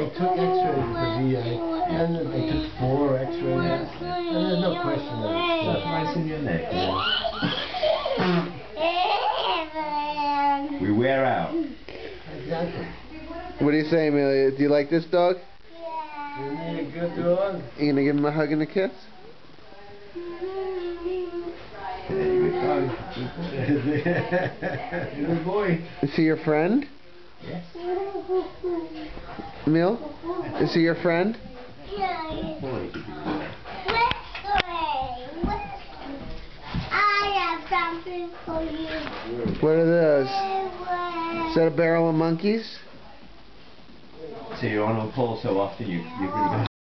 they took x-rays for VA, and then they took 4 x-rays, and there's no question of it. That's nice in your neck. Yeah. We wear out. Exactly. What do you say, Amelia? Do you like this dog? Isn't he a good dog? You gonna give him a hug and a kiss? Good boy. Is he your friend? Yes. Emil? Is he your friend? I have something for you. What are those? Is that a barrel of monkeys? So you're on a pole so often, you've really got